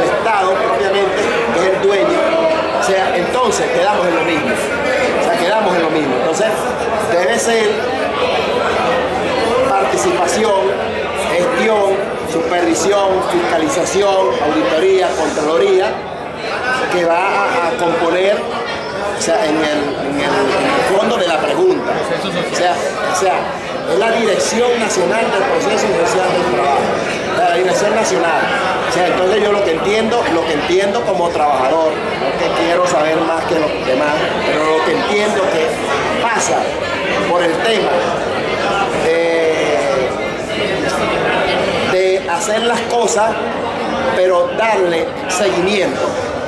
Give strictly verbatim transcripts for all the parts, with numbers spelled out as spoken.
Estado propiamente, que es el dueño. O sea, entonces quedamos en lo mismo. O sea, quedamos en lo mismo. Entonces, debe ser participación, gestión, supervisión, fiscalización, auditoría, contraloría, que va a, a componer, o sea, en el, en, el, en el fondo de la pregunta. O sea, o sea, es la Dirección Nacional del Proceso Social del Trabajo. La Dirección Nacional. O sea, entonces yo lo que entiendo, lo que entiendo como trabajador, no que quiero saber más que los demás, pero lo que entiendo que pasa por el tema eh, de hacer las cosas, pero darle seguimiento.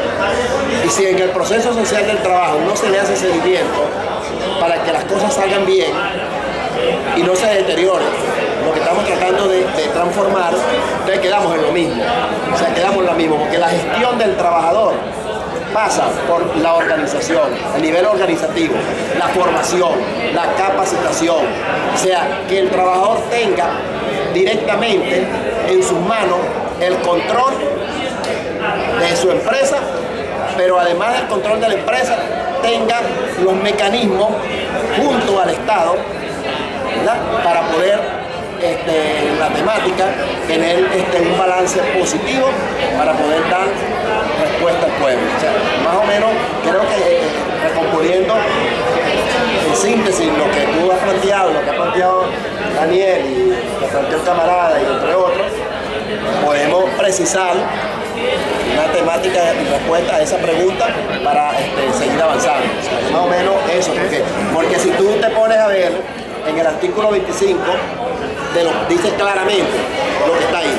Y si en el proceso social del trabajo no se le hace seguimiento para que las cosas salgan bien y no se deterioren, lo que estamos tratando de, de transformar, entonces quedamos en lo mismo. O sea, quedamos en lo mismo, porque la gestión del trabajador pasa por la organización, el nivel organizativo, la formación, la capacitación. O sea, que el trabajador tenga directamente en sus manos el control de su empresa, pero además del control de la empresa, tenga los mecanismos junto al Estado, ¿verdad?, para poder este, en la temática tener este, un balance positivo para poder dar respuesta al pueblo. O sea, más o menos creo que eh, recomponiendo en síntesis lo que tú has planteado, lo que ha planteado Daniel y lo que planteó el camarada y entre otros, podemos precisar una temática y respuesta a esa pregunta para este, seguir avanzando. O sea, más o menos eso, porque, porque si tú te pones a ver en el artículo veinticinco, te lo dice claramente lo que está ahí.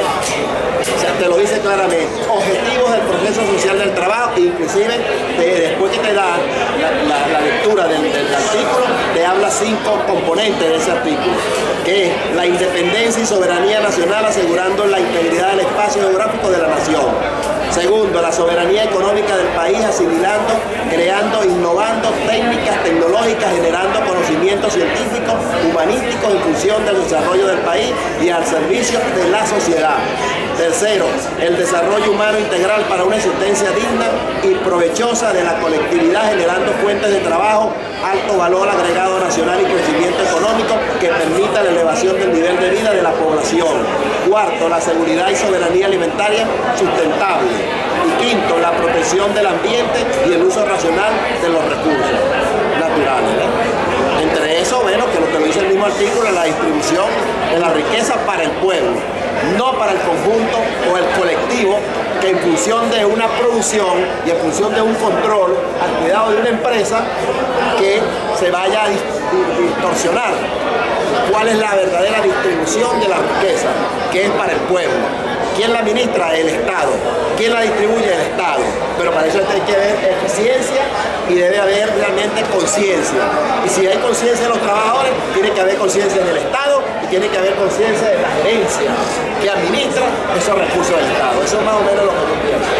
O sea, te lo dice claramente. Objetivos del proceso social del trabajo, inclusive te, después que te da la, la, la lectura del, del artículo, te habla cinco componentes de ese artículo, que es la independencia y soberanía nacional asegurando la integridad del espacio geográfico de la nación. Segundo, la soberanía económica del país asimilando, creando, innovando técnicas tecnológicas, generando conocimientos científicos, humanísticos en función del desarrollo del país y al servicio de la sociedad. Tercero, el desarrollo humano integral para una existencia digna y provechosa de la colectividad, generando fuentes de trabajo, alto valor agregado nacional y crecimiento económico que permita la elevación del nivel de vida de la población. Cuarto, la seguridad y soberanía alimentaria sustentable. Y quinto, la protección del ambiente y el uso racional de los recursos naturales, ¿no? Entre eso, bueno, que lo que lo dice el mismo artículo, la distribución de la riqueza para el pueblo, no para el conjunto o el colectivo, que en función de una producción y en función de un control al cuidado de una empresa, que se vaya a distorsionar cuál es la verdadera distribución de la riqueza, que es para el pueblo. ¿Quién la administra? El Estado. ¿Quién la distribuye? El Estado. Pero para eso hay que ver eficiencia y debe haber realmente conciencia. Y si hay conciencia de los trabajadores, tiene que haber conciencia del Estado y tiene que haber conciencia de la gerencia que administra esos recursos del Estado. Eso es más o menos lo que yo pienso.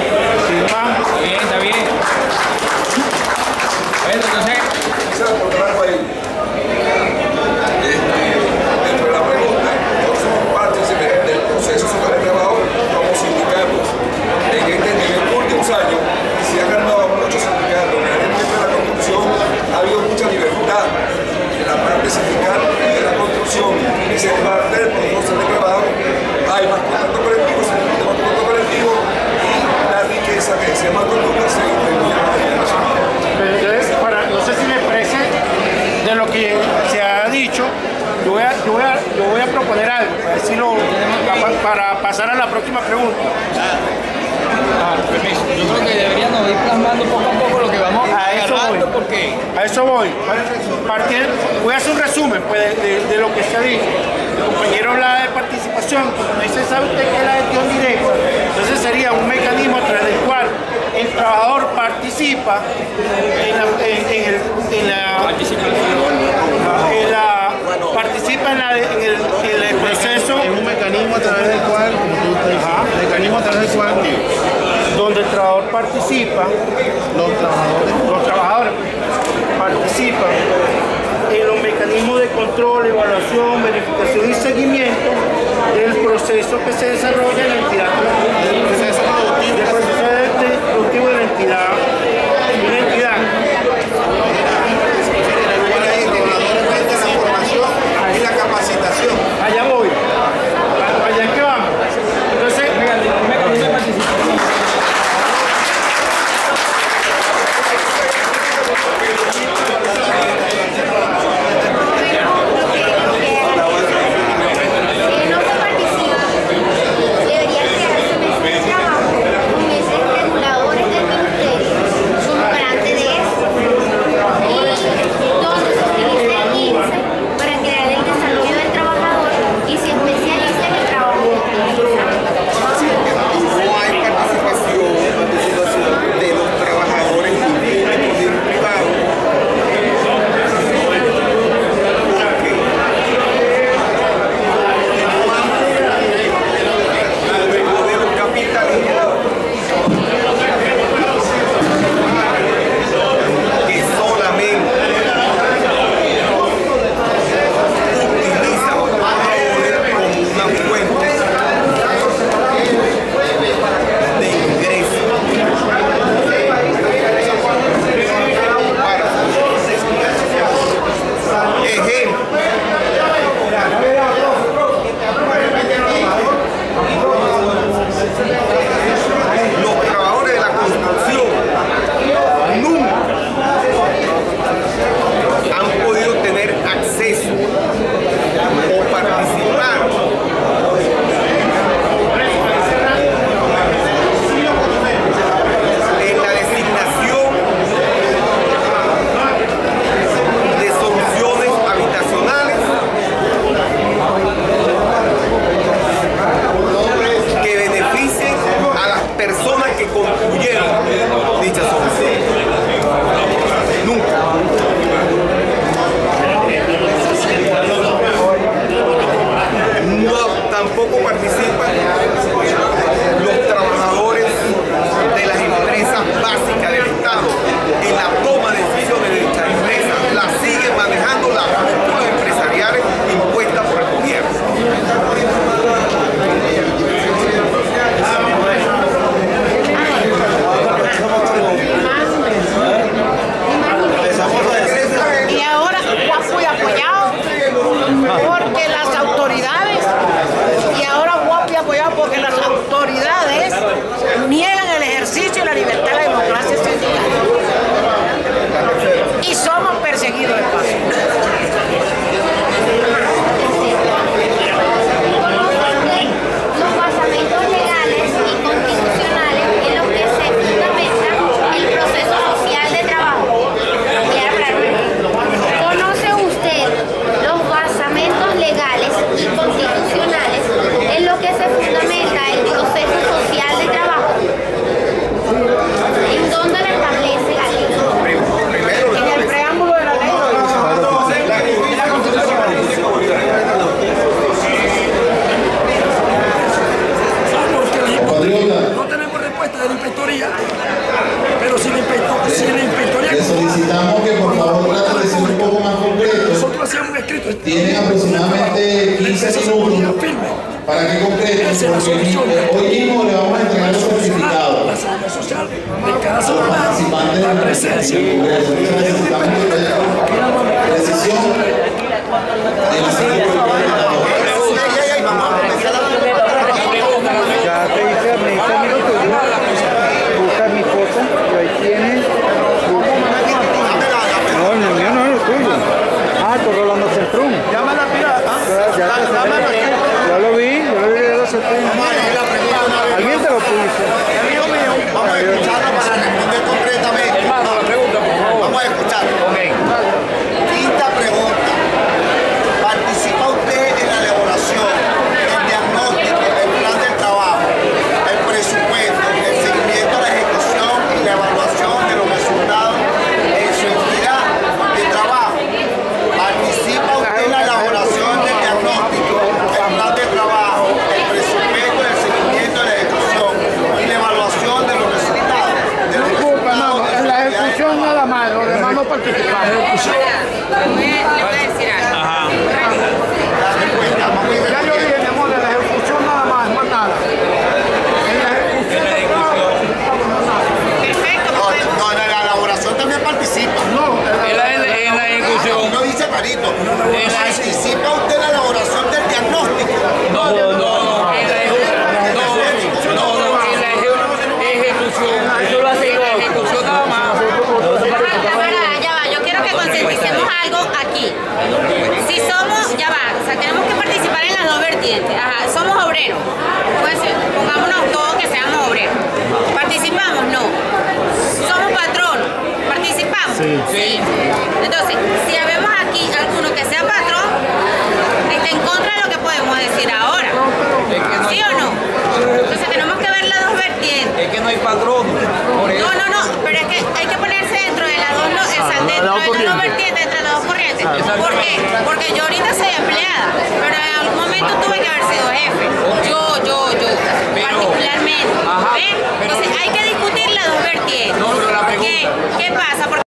Está bien, está bien. A ver, entonces... Dentro de la pregunta, nosotros somos partícipes del proceso social de trabajo como sindicatos. En este en los últimos años se han ganado muchos sindicatos. En el tiempo de la construcción ha habido mucha libertad en la parte sindical de la construcción. Y se parte del proceso social de trabajo. Hay más contratos colectivos, se necesita más contratos colectivos y la riqueza que se llama contrato se distribuye a nivel nacional. Entonces, para, no sé si me exprese de lo que se ha dicho. Yo voy, a, yo, voy a, yo voy a proponer algo, para, decirlo, para pasar a la próxima pregunta. Ah, permiso. Yo creo que deberíamos ir plasmando poco a poco lo que vamos a eso voy. Porque... A eso voy. Partir, voy a hacer un resumen pues, de, de, de lo que se ha dicho. El compañero habla de participación, como dice, sabe usted que es la gestión directa. Entonces sería un mecanismo a través del cual el trabajador participa en la, en, en el, en la, en la participa en, la, en, el, en el proceso. Es un mecanismo a través del cual, como tú dices, un mecanismo a través del cual donde el trabajador participa, los trabajadores, los trabajadores participan en los mecanismos de control, evaluación, verificación y seguimiento del proceso que se desarrolla en la entidad. el proceso productivo ejercicio de la libertad de la democracia sindical. Y somos perseguidos de paso. Los basamentos legales y constitucionales en los que se fundamenta el proceso social de trabajo. ¿Conoce usted los basamentos legales y constitucionales en los que se fundamenta el proceso social de trabajo? ¿En dónde lo establece la ley? En el preámbulo de la ley. No tenemos respuesta de la inspectoría, pero si la inspectoría, si la inspectoría Le solicitamos que por favor traten de ser un poco más concretos. nosotros hacíamos un escrito. Tienen aproximadamente quince minutos para que concreten, porque hoy mismo le vamos a entregar los certificados La seguridad social de cada a los ciudadano, participantes de la la presencia. del Congreso. Entonces necesitamos que haya precisión de la seguridad. Ya te dice, me dice a mí lo tuyo, busca mi foto y ahí tienes. No, el mío no es lo tuyo. Ah, tú Rolando Centrum. Llámala, mira. Ya, ya, ya lo vi, yo lo vi de los Centrum. Alguien te lo puso. Vamos a escucharlo para responder concretamente. Hermano, la pregunta, por favor. Vamos a escucharlo. Ok. Quinta pregunta. ¿Participa usted en la elaboración del diagnóstico, el plan del trabajo, el presupuesto, el seguimiento a la ejecución y la evaluación de los resultados en su entidad de trabajo? ¿Participa usted en la elaboración del diagnóstico, el plan de trabajo, el presupuesto, el seguimiento a la ejecución y la evaluación de los resultados? De los Disculpa, no, resultados de en su la entidad de ejecución nada más, los demás no participamos. Le voy a decir algo. Ya yo dije, mi amor, en la ejecución nada más, más nada. En la ejecución del trabajo participamos más nada. Perfecto, No, podemos. no, en la elaboración también participa. No, En la, en la ejecución. Uno dice clarito, participa usted en la elaboración del diagnóstico. No, no, no. En la ejecución. No, no, no. En la eje- ejecución. Eso lo hace en la ejecución nada más. Camarada, ya va, yo quiero que concienticemos algo aquí. Si somos, ya va, o sea, tenemos que participar en las dos vertientes. Ajá, somos obreros. Pues, pongámonos todos que seamos obreros. ¿Participamos? No. Somos patronos. ¿Participamos? Sí. Entonces, si vemos aquí alguno que sea patrón, está en contra de lo que podemos decir ahora. ¿Sí o no? Entonces tenemos que ver las dos vertientes. Es que no hay patrón. Por eso. No, no, no, pero es que hay que ponerse dentro de las dos, no, o sea, dentro de las dos vertientes, entre las dos corrientes. ¿Por qué? Porque yo ahorita soy empleada, pero en algún momento tuve que haber sido jefe. Yo, yo, yo, particularmente. Ajá, ¿Ven? pero- Entonces hay que discutir las dos vertientes. No, pero la ¿Qué, pregunta- ¿Qué pasa? Porque